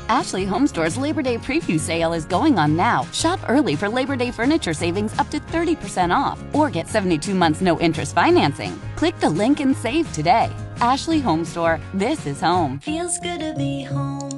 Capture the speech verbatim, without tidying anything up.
Ashley HomeStore's Labor Day preview sale is going on now. Shop early for Labor Day furniture savings up to thirty percent off, or get seventy-two months no interest financing. Click the link and save today. Ashley HomeStore, this is home. Feels good to be home.